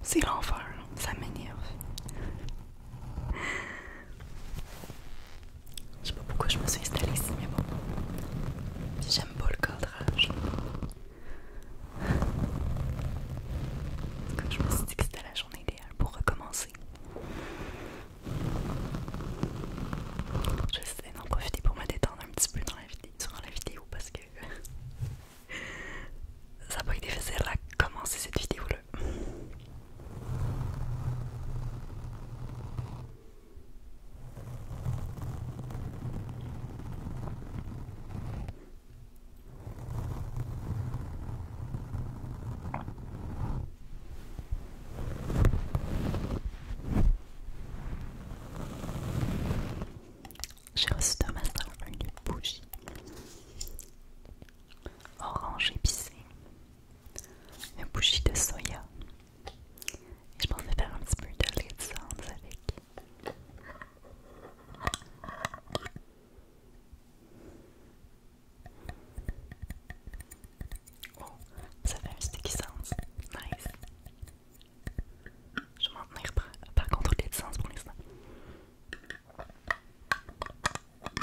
C'est l'enfer, ça m'énerve. Je sais pas pourquoi je me suis installée ici, mais bon. Puis j'aime pas le cadrage. En tout cas, je me suis dit que c'était la journée idéale pour recommencer. Je vais essayer d'en profiter pour me détendre un petit peu dans la vidéo, durant la vidéo parce que ça n'a pas été facile à commencer cette vidéo-là. J'ai reçu de ma soeur une bougie orange épicée, une bougie de soya. Et je pensais faire un petit peu de lait de cendre avec. Oh, ça fait un sticky sounds. Nice. Je vais m'en tenir par contre au lait de cendre pour l'instant.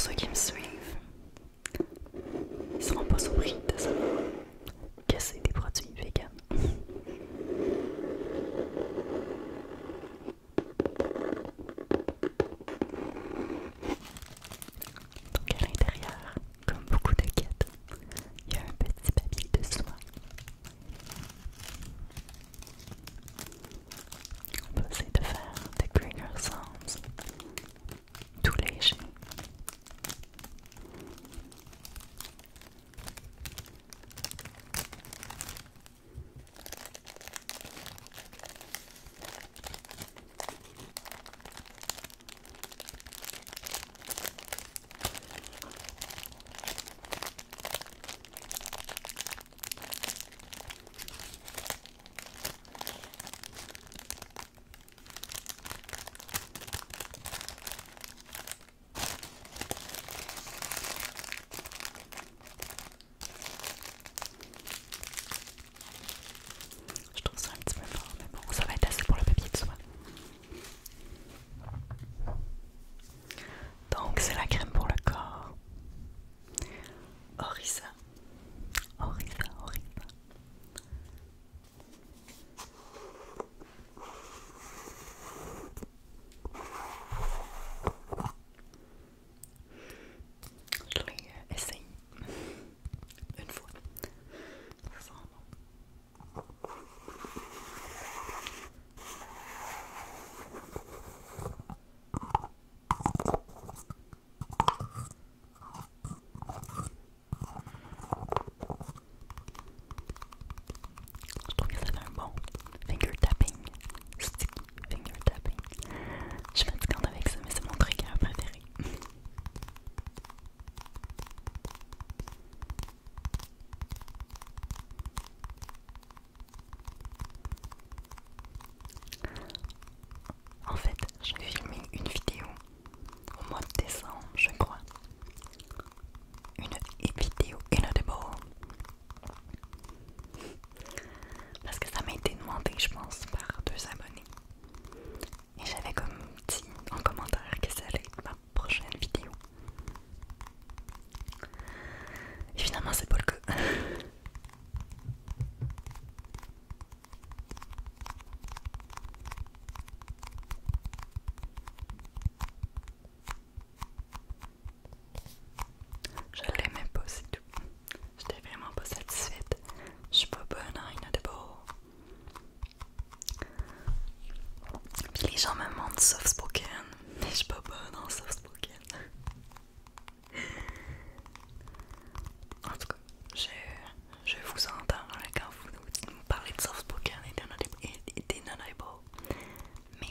ceux qui me suivent, ils seront pas surpris de savoir que c'est des produits vegan. Donc à l'intérieur, comme beaucoup de kits, il y a un petit papier de soie. On va essayer de faire des trigger sounds tout léger. Je trouve ça un petit peu fort, mais bon, ça va être assez pour le papier de soie. Donc, c'est la crème pour le corps. Orisa. Orisa, Orisa. Je l'ai essayé une fois. Ça sent bon. Je trouve que ça fait un bon finger tapping, sticky finger tapping. Je suis fatigante avec ça, mais c'est mon trigger préféré. En fait, j'ai filmé une vidéo au mois de décembre, je crois. Une vidéo inaudible. Parce que ça m'a été demandé, je pense, par 2 abonnés. Et j'avais comme dit en commentaire que ça allait être ma prochaine vidéo. Et finalement, c'est pas le cas. Je l'aimais pas, c'est tout. J'étais vraiment pas satisfaite. Je suis pas bonne en inaudible. Puis les gens me demandent soft spoken, mais je suis pas bonne en soft spoken. En tout cas, je vous entends là, quand vous me parlez de soft spoken et d'inaudible. Mais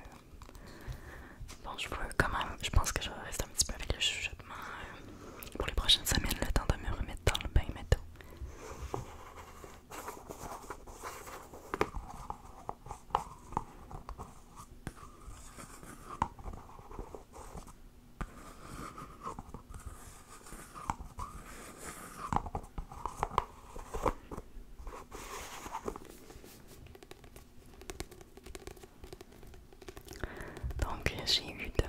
bon, je peux quand même. Je pense que je vais rester un petit peu avec le chuchotement pour les prochaines semaines, le temps de me remettre dans le bain métaux. Donc j'ai eu